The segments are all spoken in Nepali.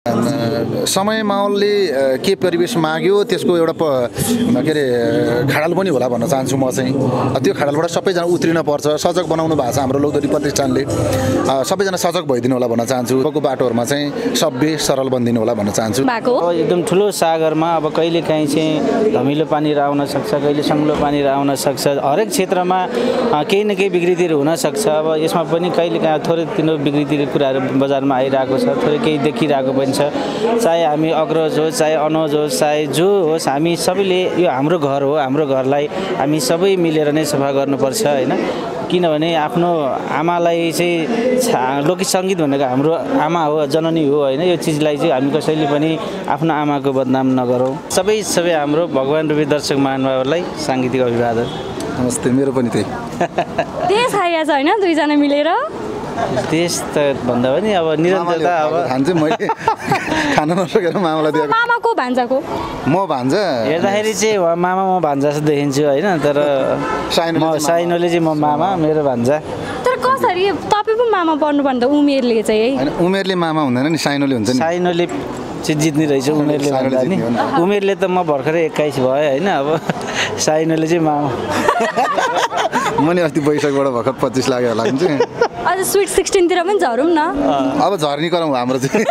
समय माहौलले के परिवेश माग्यो त्यसको एउटा के अरे खाडल पनि होला भन्न चाहन्छु म चाहिँ। त्यो खाडलबाट सबैजना उत्रिन पर्छ। सजग बनाउनु भएको छ हाम्रो लोकदोरी प्रतिष्ठानले। सबैजना सजग भइदिनु होला भन्न चाहन्छु। को बाटोहरुमा चाहिँ सभ्य सरल बनिदिनु होला भन्न चाहन्छु। एकदम ठुलो सागरमा अब कहिले काहीँ चाहिँ धमिलो पानी आउन सक्छ, कहिले सङ्लो पानी आउन सक्छ। हरेक क्षेत्रमा केही न केही विकृतिहरू हुन सक्छ। अब यसमा पनि कहिले काहीँ थोरै तिनो विकृतिको कुराहरू बजारमा आइरहेको छ, थोरै केही देखिरहेको पनि छ। चाहे हामी अग्रज होस्, चाहे अनौज होस्, चाहे जो होस्, हामी सबैले यो हाम्रो घर हो, हाम्रो घरलाई हामी सबै मिलेर नै सफा गर्नुपर्छ हैन। किनभने आफ्नो आमालाई चाहिँ लोक सङ्गीत भनेको हाम्रो आमा हो, जननी हो हैन। यो चिजलाई चाहिँ हामी कसैले पनि आफ्नो आमाको बदनाम नगरौँ। सबै हाम्रो भगवान रूपी दर्शक महानुभावहरूलाई साङ्गीतिक अभिवादन। नमस्ते। मेरो पनि त्यही देश खाइया छ हैन, दुईजना मिलेर। देश त भन्दा पनि अब निरन्तरता अब खान्छु मैले खान नसकेर मामालाई दिएको। मामा को भान्जाको? म भान्जा हेर्दाखेरि चाहिँ मामा म भान्जा जस्तो देखिन्छु हैन, तर साइनोले चाहिँ म मामा, मेरो भान्जा। तर कसरी तपाईँ पो मामा पर्नु भन्दा उमेरले चाहिँ है? हैन, उमेरले मामा हुँदैन नि, साइनोले हुन्छ नि। साइनोले चाहिँ जित्ने रहेछ उमेरले भन्दा नि। उमेरले त म भर्खरै 21 भयो हैन। अब साइनोले चाहिँ मामा। म नि अस्ति बैशाखबाट भर्खर 25 लाग्यो होला चाहिँ। अझ स्विट 16 तिर पनि झरौँ न। अब झर्नी गरौँ हाम्रो चाहिँ।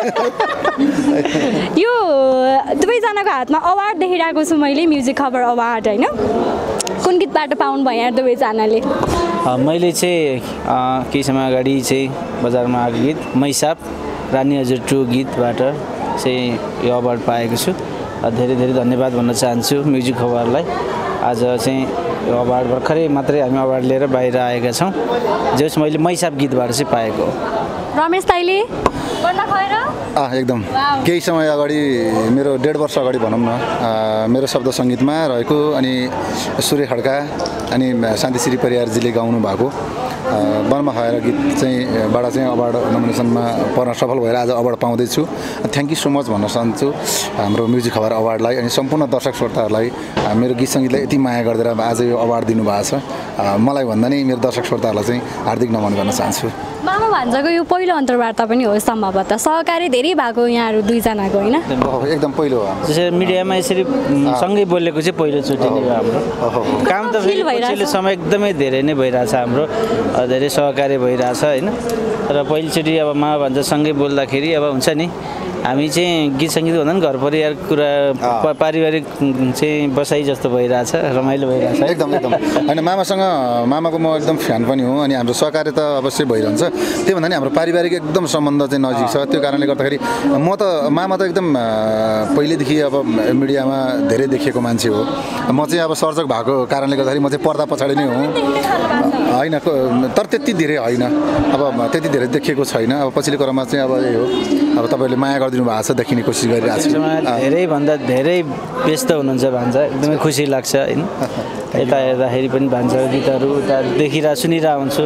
यो दुवैजनाको हातमा अवार्ड देखिरहेको छु मैले, म्युजिक खबर अवार्ड हैन। कुन गीतबाट पाउनु भयो यहाँ दुवैजनाले? मैले चाहिँ केही समय अगाडि चाहिँ बजारमा आएको गीत मैसाप रानी हजुर 2 गीतबाट चाहिँ यो अवार्ड पाएको छु। धेरै धेरै धन्यवाद भन्न चाहन्छु म्युजिक खबरलाई। आज चाहिँ यो अवार्ड भर्खरै मात्रै हामी अवार्ड लिएर बाहिर आएका छौँ, जस मैले मैसाप गीतबाट चाहिँ पाएको हो। रमेश दाइले बन्दा खएर एकदम केही समय अगाडि, मेरो 1.5 वर्ष अगाडि भनौँ न, मेरो शब्द सङ्गीतमा रहेको अनि सूर्य खड्का अनि शान्तिश्री परियारजीले गाउनु भएको बनमा खएर गीत चाहिँ बाट चाहिँ अवार्ड नोमिनेसनमा पर्न सफल भएर आज अवार्ड पाउँदैछु। थ्याङ्क यू सो मच भन्न चाहन्छु हाम्रो म्युजिक खबर अवार्डलाई अनि सम्पूर्ण दर्शक श्रोताहरूलाई। मेरो गीत सङ्गीतलाई यति माया गरिदिएर आज यो अवार्ड दिनुभएको छ। मलाई भन्दा नि मेरो दर्शक श्रोताहरूलाई चाहिँ हार्दिक नमन गर्न चाहन्छु। मामा भान्जाको यो पहिलो अन्तर्वार्ता पनि हो सम्भवतः, सहकारी धेरै भएको यहाँहरू दुईजनाको होइन? एकदम पहिलो हो। जसरी मिडियामा यसरी सँगै बोलेको चाहिँ पहिलोचोटि नै हो हाम्रो। काम त पछिल्लो समय एकदमै धेरै नै भइरहेछ हाम्रो, धेरै सहकार्य भइरहेछ होइन। र पहिलोचोटि अब मामा भान्जा सँगै बोल्दाखेरि अब हुन्छ नि, हामी चाहिँ गीत सङ्गीत भन्दा पनि घर परिवार कुरा पारिवारिक चाहिँ बसाइ जस्तो भइरहेछ, रमाइलो भइरहेछ एकदम एकदम। होइन, मामाको म एकदम फ्यान पनि हो अनि हाम्रो सहकार्य त अवश्य भइरहन्छ। त्यो भन्दा नि हाम्रो पारिवारिक एकदम सम्बन्ध चाहिँ नजिक छ। त्यो कारणले गर्दाखेरि मामा त एकदम पहिलेदेखि अब मिडियामा धेरै देखिएको मान्छे हो। म चाहिँ अब सर्जक भएको कारणले गर्दाखेरि म चाहिँ पर्दा पछाडि नै हो होइन, तर त्यति धेरै होइन, अब त्यति धेरै देखिएको छैन। अब पछिल्लो क्रममा चाहिँ अब यही हो, अब तपाईँहरूले माया गरिदिनु भएको छ, देखिने कोसिस गरिरहेको छु। धेरैभन्दा धेरै व्यस्त हुनुहुन्छ भान्जा, एकदमै खुसी लाग्छ होइन। यता हेर्दाखेरि पनि भान्जाको गीतहरू उता सुनिरहेको हुन्छु,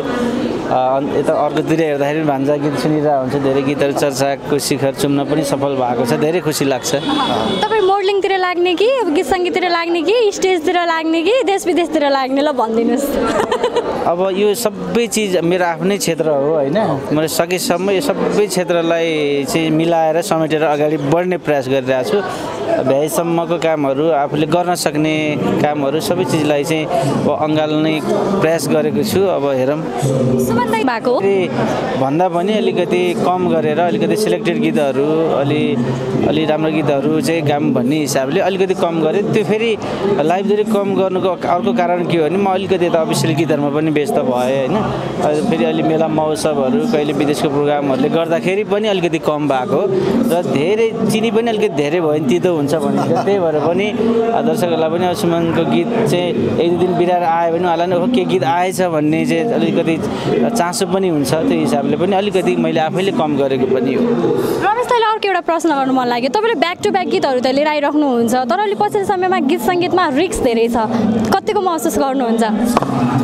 यता अर्कोतिर हेर्दाखेरि पनि भान्जा गीत सुनिरहेको हुन्छु। धेरै गीतहरू चर्चाको शिखर चुम्न पनि सफल भएको छ, धेरै खुसी लाग्छ। तपाईँ मोडलिङतिर लाग्ने कि अब गीत सङ्गीततिर लाग्ने कि स्टेजतिर लाग्ने कि देश विदेशतिर लाग्ने, ल भनिदिनुहोस्। अब यो सबै चिज मेरो आफ्नै क्षेत्र हो होइन। मैले सकेसम्म यो सबै क्षेत्रलाई चाहिँ मिलाएर समेटेर अगाडि बढ्ने प्रयास गरिरहेको छु। भ्याएसम्मको कामहरू आफूले गर्न सक्ने कामहरू सबै चिजलाई चाहिँ अँगाल्ने प्रयास गरेको छु। अब हेरौँ भएको भन्दा पनि अलिकति कम गरेर अलिकति सिलेक्टेड गीतहरू अलि राम्रो गीतहरू चाहिँ गाम भन्ने हिसाबले अलिकति कम गरेँ। त्यो फेरि लाइब्रेरी कम गर्नुको अर्को कारण के हो भने म अलिकति यता अफिसियल गीतहरूमा पनि व्यस्त भएँ होइन। फेरि अलि मेला महोत्सवहरू कहिले विदेशको प्रोग्रामहरूले गर्दाखेरि पनि अलिकति कम भएको र धेरै चिनी पनि अलिकति धेरै भयो भने तितो हुन्छ भने त्यही भएर पनि दर्शकहरूलाई पनि सुमनको गीत चाहिँ 1-2 दिन बिराएर आयो भने उहाँलाई नि के गीत आएछ भन्ने चाहिँ अलिकति चासो पनि हुन्छ। त्यो हिसाबले पनि अलिकति मैले आफैले कम गरेको पनि हो। रमेश दाइले अर्को एउटा प्रश्न गर्नु मन लाग्यो। तपाईँले ब्याक टु ब्याक गीतहरू त लिएर आइराख्नुहुन्छ, तर अहिले पछिल्लो समयमा गीत सङ्गीतमा रिस्क धेरै छ, कतिको महसुस गर्नुहुन्छ?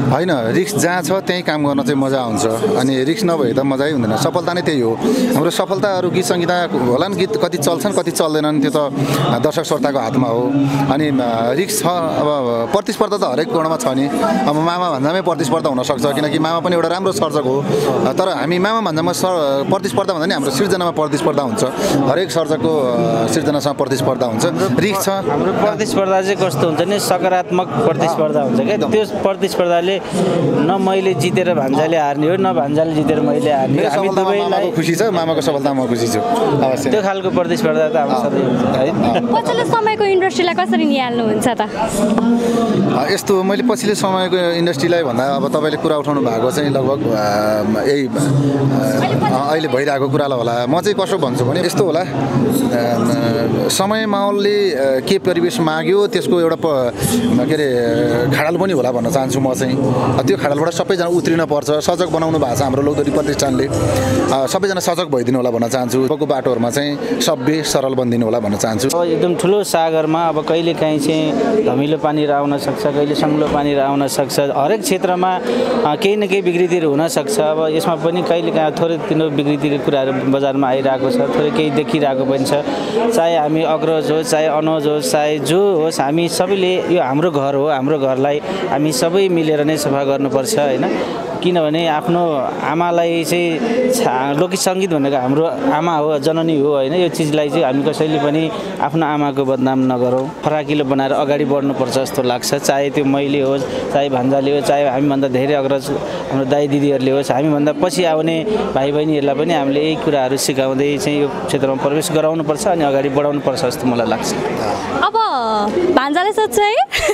होइन रिस्क जहाँ छ त्यहीँ काम गर्न चाहिँ मजा आउँछ अनि रिस्क नभए त मजै हुँदैन सफलता नै त्यही हो हाम्रो सफलताहरू गीत सङ्गीत होला नि गीत कति चल्छन् कति चल्दैनन् त्यो त दर्शक श्रोताको हातमा हो अनि रिस्क छ अब प्रतिस्पर्धा त हरेक कोणमा छ नि अब मामा भन्दामै प्रतिस्पर्धा हुनसक्छ किनकि मामा पनि एउटा राम्रो सर्जक हो तर हामी मामा भन्दामा प्रतिस्पर्धा भन्दा नि हाम्रो सिर्जनामा प्रतिस्पर्धा हुन्छ हरेक सर्जकको सिर्जनासँग प्रतिस्पर्धा हुन्छ रिस्क छ हाम्रो प्रतिस्पर्धा चाहिँ कस्तो हुन्छ नि सकारात्मक प्रतिस्पर्धा हुन्छ क्या त्यो प्रतिस्पर्धाले न मैले जितेर भान्जाले हार्ने हो न भान्जाले जितेर मैले हार्ने हामी दुवैलाई खुसी छ मामाको सफलतामा म खुसी छु अवश्य त्यो खालको प्रतिस्पर्धा त हाम्रो सधैँ हुन्छ है पछिल्लो समयको इन्डस्ट्रीलाई कसरी निहाल्नुहुन्छ त यस्तो मैले पछिल्लो समयको इन्डस्ट्रीलाई भन्दा अब तपाईँले कुरा उठाउनु भएको चाहिँ लगभग यही अहिले भइरहेको कुरालाई होला म चाहिँ कसो भन्छु भने यस्तो होला समय माहौलले के परिवेश माग्यो त्यसको एउटा के अरे खाडल पनि होला भन्न चाहन्छु म चाहिँ त्यो खाडलबाट सबैजना उत्रिन पर्छ सजग बनाउनु भएको छ हाम्रो लोकदोरी प्रतिष्ठानले सबैजना सजग भइदिनु होला भन्न चाहन्छु को बाटोहरूमा चाहिँ सभ्य सरल बनिदिनु होला भन्न चाहन्छु एकदम ठुलो सागरमा अब कहिले काहीँ चाहिँ धमिलो पानी आउन सक्छ कहिले सङ्लो पानी आउन सक्छ हरेक क्षेत्रमा केही न केही विकृतिहरू हुनसक्छ अब यसमा पनि कहिले काहीँ थोरै तिनो विकृतिको कुराहरू बजारमा आइरहेको छ थोरै केही देखिरहेको पनि छ चाहे हामी अग्रज होस् चाहे अनौज होस् चाहे जो होस् हामी सबैले यो हाम्रो घर हो हाम्रो घरलाई हामी सबै मिलेर नै सफा गर्नुपर्छ होइन किनभने आफ्नो आमालाई चाहिँ लोकगीत सङ्गीत भनेको हाम्रो आमा हो जननी हो होइन यो चिजलाई चाहिँ हामी कसैले पनि आफ्नो आमाको बदनाम नगरौँ फराकिलो बनाएर अगाडि बढ्नुपर्छ जस्तो लाग्छ चाहे त्यो मैले होस् चाहे भान्जाले होस् चाहे हामीभन्दा धेरै अग्रज हाम्रो दाइ दिदीहरूले होस् हामीभन्दा पछि आउने भाइ बहिनीहरूलाई पनि हामीले यही कुराहरू सिकाउँदै चाहिँ यो क्षेत्रमा प्रवेश गराउनुपर्छ अनि अगाडि बढाउनुपर्छ जस्तो मलाई लाग्छ अब भान्जाले सोध्छ है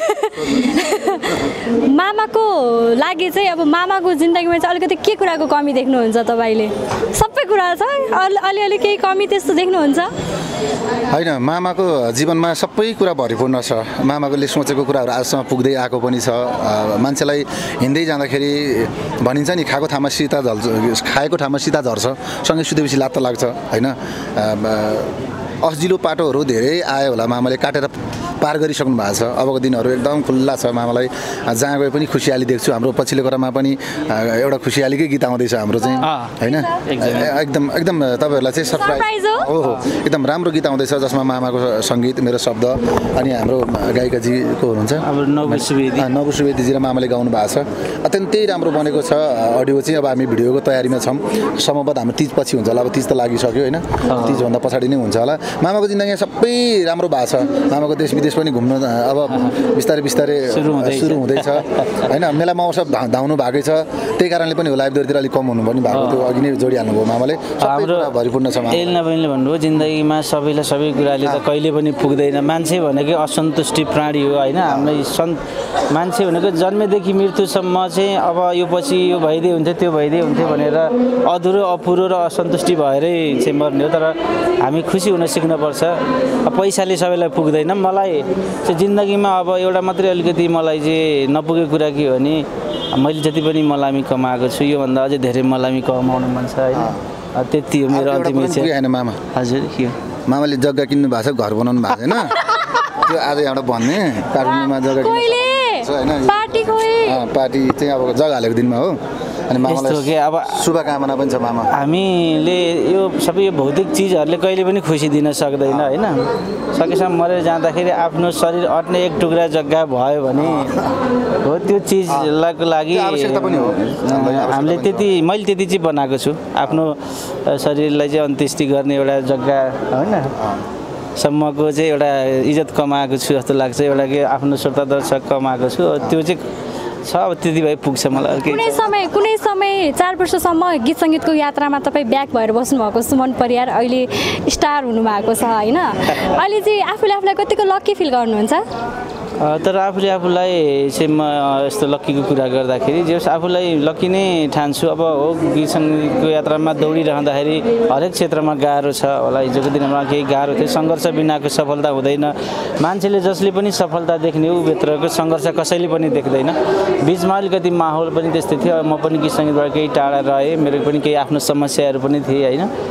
मामाको लागि चाहिँ अब मामाको जिन्दगीमा चाहिँ अलिकति के कुराको कमी देख्नुहुन्छ तपाईँले सबै कुरा छ अलिअलि केही कमी त्यस्तो देख्नुहुन्छ होइन मामाको जीवनमा सबै कुरा भरिपूर्ण छ मामाले सोचेको कुराहरू आजसम्म पुग्दै आएको पनि छ मान्छेलाई हिँड्दै जाँदाखेरि भनिन्छ नि खाएको ठाउँमा सीता झर्छ सँगै सुतेपछि लात्त लाग्छ होइन अजिलो पाटोहरू धेरै आयो होला मामाले काटेर पार गरिसक्नु भएको छ अबको दिनहरू एकदम खुल्ला छ मामालाई जहाँ गए पनि खुसियाली देख्छु हाम्रो पछिल्लो क्रममा पनि एउटा खुसियालीकै गीत आउँदैछ हाम्रो चाहिँ होइन एकदम एकदम तपाईँहरूलाई चाहिँ सरप्राइज हो एकदम राम्रो गीत आउँदैछ जसमा मामाको सङ्गीत मेरो शब्द अनि हाम्रो गायिकाजीको हुनुहुन्छ नवु सुवेदीजी र मामाले गाउनु भएको छ अत्यन्तै राम्रो बनेको छ अडियो चाहिँ अब हामी भिडियोको तयारीमा छौँ सम्भवतः हाम्रो तिज पछि हुन्छ होला अब तिज त लागिसक्यो होइन तिजभन्दा पछाडि नै हुन्छ होला मामाको जिन्दगी सबै राम्रो भएको छ मामाको देश विदेश पनि घुम्न अब बिस्तारै बिस्तारै सुरु हुँदैछ होइन मेलामा अवसर धाउनु भएकै छ त्यही कारणले पनि होला लाइब्रेरीतिर अलिक कम हुनु पनि भएको त्यो अघि नै जोडिहाल्नु भयो मामाले हाम्रो भरिपूर्ण छ एलना बहिनीले भन्नुभयो जिन्दगीमा सबैलाई सबै कुराले त कहिले पनि पुग्दैन मान्छे भनेकै असन्तुष्टि प्राणी हो होइन हामीलाई मान्छे भनेको जन्मेदेखि मृत्युसम्म चाहिँ अब यो पछि यो भइदिए हुन्थ्यो त्यो भइदिए हुन्थ्यो भनेर अधुरो अपुरो र असन्तुष्टि भएरै चाहिँ मर्ने हो तर हामी खुसी हुन सिक्नुपर्छ पैसाले सबैलाई पुग्दैन मलाई चाहिँ जिन्दगीमा अब एउटा मात्रै अलिकति मलाई चाहिँ नपुगेको कुरा के हो भने मैले जति पनि मलामी कमाएको छु योभन्दा अझै धेरै मलामी कमाउनु मन छ होइन त्यति हो मेरो अन्तिम इच्छा मामा हजुर के हो मामाले जग्गा किन्नु भएको छ घर बनाउनु भएको छैन त्यो आज एउटा भन्ने काठमाडौँमा जग्गा पार्टी चाहिँ अब जग्गा हालेको दिनमा हो अनि मामालाई अब शुभकामना पनि छ मामा हामीले यो सबै यो भौतिक चिजहरूले कहिले पनि खुसी दिन सक्दैन होइन सकेसम्म मरेर जाँदाखेरि आफ्नो शरीर अट्ने एक टुक्रा जग्गा भयो भने हो त्यो चिजको लागि हामीले मैले त्यति चाहिँ बनाएको छु आफ्नो शरीरलाई चाहिँ अन्त्येष्टि गर्ने एउटा जग्गा होइन सम्मको चाहिँ एउटा इज्जत कमाएको छु जस्तो लाग्छ एउटा के आफ्नो श्रोता दर्शक कमाएको छु त्यो चाहिँ छ अब त्यति भए पुग्छ मलाई कुनै समय 4 वर्षसम्म गीत सङ्गीतको यात्रामा तपाईँ ब्याक भएर बस्नुभएको सुमन परियार अहिले स्टार हुनुभएको छ होइन अहिले चाहिँ आफूलाई कतिको लक्की फिल गर्नुहुन्छ तर आफूलाई चाहिँ म यस्तो लक्कीको कुरा गर्दाखेरि जे होस् आफूलाई लक्की नै ठान्छु अब हो गीत सङ्गीतको यात्रामा दौडिरहँदाखेरि हरेक क्षेत्रमा गाह्रो छ होला हिजोको दिनमा केही गाह्रो थियो सङ्घर्ष बिनाको सफलता हुँदैन मान्छेले जसले पनि सफलता देख्ने ऊ भित्रको सङ्घर्ष कसैले पनि देख्दैन बिचमा अलिकति माहौल पनि त्यस्तै थियो म पनि गीत सङ्गीतबाट केही टाढा रहेँ मेरो पनि केही आफ्नो समस्याहरू पनि थिए होइन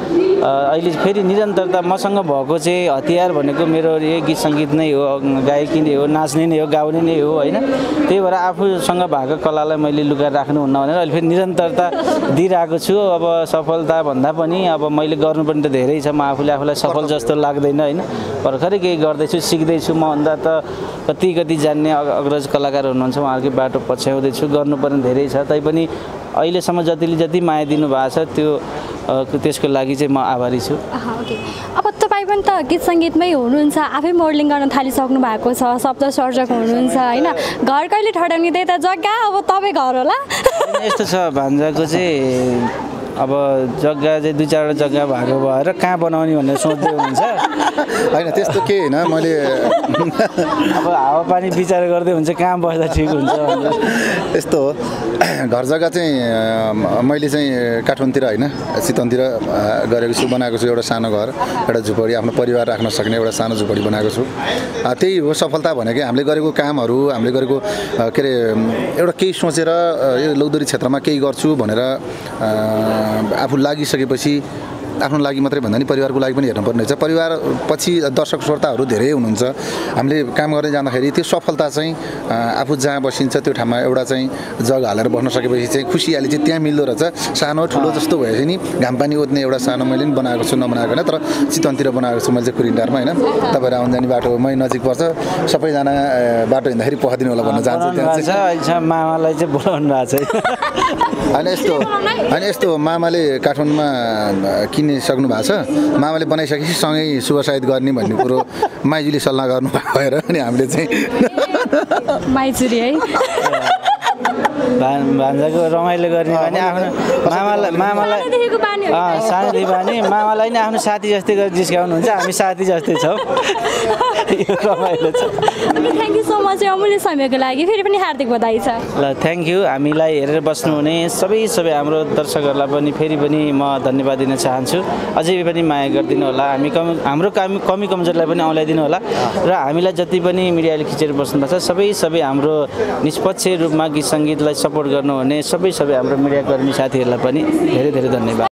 अहिले फेरि निरन्तरता मसँग भएको चाहिँ हतियार भनेको मेरो यो गीत सङ्गीत नै हो, गायकी नै हो, नाच्ने नै हो, गाउने नै हो होइन। त्यही भएर आफूसँग भएको कलालाई मैले लुकाएर राख्नुहुन्न भनेर अहिले फेरि निरन्तरता दिइरहेको छु। अब सफलता भन्दा पनि अब मैले गर्नुपर्ने त धेरै छ, म आफूलाई सफल जस्तो लाग्दैन होइन। भर्खरै केही गर्दैछु, सिक्दैछु। मभन्दा त कति जान्ने अग्रज कलाकार हुनुहुन्छ, उहाँहरूकै बाटो पछ्याउँदैछु। गर्नुपर्ने धेरै छ, तैपनि अहिलेसम्म जति माया दिनुभएको छ त्यसको लागि चाहिँ म आभारी छु। ओके, अब तपाईँ पनि त गीत सङ्गीतमै हुनुहुन्छ, आफै मोडलिङ गर्न थालिसक्नु भएको छ, शब्द सर्जक हुनुहुन्छ होइन। घर कहिले ठडाउने त्यही त जग्गा, अब तपाईँ घर होला। यस्तो छ, भान्जाको चाहिँ अब जग्गा चाहिँ 2-4वटा जग्गा भएको भएर कहाँ बनाउने भनेर सोच्दै हुनुहुन्छ होइन। त्यस्तो केही होइन, मैले अब हावापानी विचार गर्दै हुन्छ कहाँ बस्दा ठिक हुन्छ। यस्तो हो, घर जग्गा चाहिँ मैले चाहिँ काठमाडौँतिर होइन, चितवनतिर गरेको छु, बनाएको छु एउटा सानो घर, एउटा झुपडी, आफ्नो परिवार राख्न सक्ने एउटा सानो झुपडी बनाएको छु। त्यही हो सफलता भनेकै, हामीले गरेको कामहरू, हामीले गरेको के अरे एउटा केही सोचेर यो लौदरी क्षेत्रमा केही गर्छु भनेर आफू लागिसकेपछि आफ्नो लागि मात्रै भन्दा नि परिवारको लागि पनि हेर्नुपर्ने रहेछ। परिवार पछि दर्शक श्रोताहरू धेरै हुनुहुन्छ। हामीले काम गर्ने जाँदाखेरि त्यो सफलता चाहिँ आफू जहाँ बसिन्छ त्यो ठाउँमा एउटा चाहिँ जग्गा हालेर बस्न सकेपछि चाहिँ खुसियाली चाहिँ त्यहाँ मिल्दो रहेछ। सानो ठुलो जस्तो भएपछि नि घाम पानी ओद्ने एउटा सानो मैले पनि बनाएको छु, नबनाएको होइन, तर चितवनतिर बनाएको छु मैले चाहिँ कुरिन्डारमा होइन। तपाईँहरू आउन जाने बाटो मै नजिक पर्छ, सबैजना बाटो हिँड्दाखेरि पखादिनु होला भन्न चाहन्छु। त्यहाँ मामालाई चाहिँ बोलाउनु भएको छ होइन। यस्तो मामाले काठमाडौँमा किन्ने सक्नु भएको छ, मामाले बनाइसकेपछि सँगै सुसाइड गर्ने भन्ने कुरो माइजूले सल्लाह गर्नु भएर अनि हामीले चाहिँ माइजूरी है भान्जाको रमाइलो गर्ने भने आफ्नो मामालाई सानोदेखि बानी, मामालाई नै आफ्नो साथी जस्तै गरेर जिस्काउनुहुन्छ। हामी साथी जस्तै छौँ, यो रमाइलो छ। थ्याङ्क यू सो मच अमूल्य समयको लागि, फेरि पनि हार्दिक बधाई छ। ल थ्याङ्क यू। हामीलाई हेरेर बस्नुहुने सबै हाम्रो दर्शकहरूलाई पनि फेरि पनि म धन्यवाद दिन चाहन्छु। अझै पनि माया गरिदिनु होला, हाम्रो कमी कमजोरलाई पनि औँल्याइदिनु होला र हामीलाई जति पनि मिडियाले खिचेर बस्नुभएको छ सबै हाम्रो निष्पक्ष रूपमा गीत सङ्गीतलाई सपोर्ट गर्नुहुने सबै हाम्रो मिडियाकर्मी साथीहरूलाई पनि धेरै धेरै धन्यवाद।